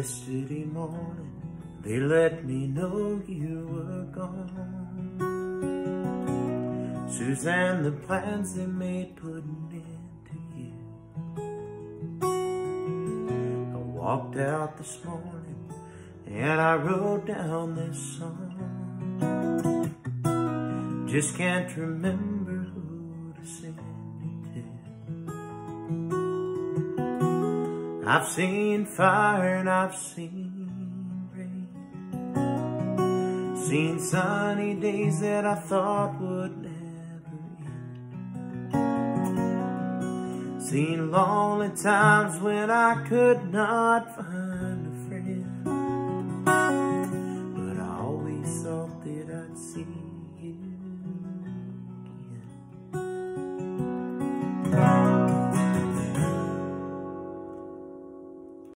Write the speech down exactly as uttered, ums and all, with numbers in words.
Yesterday morning, they let me know you were gone. Suzanne, the plans they made put an end to you. I walked out this morning and I wrote down this song. Just can't remember who to sing it to. I've seen fire and I've seen rain, seen sunny days that I thought would never end, seen lonely times when I could not find a friend, but I always thought that I'd see you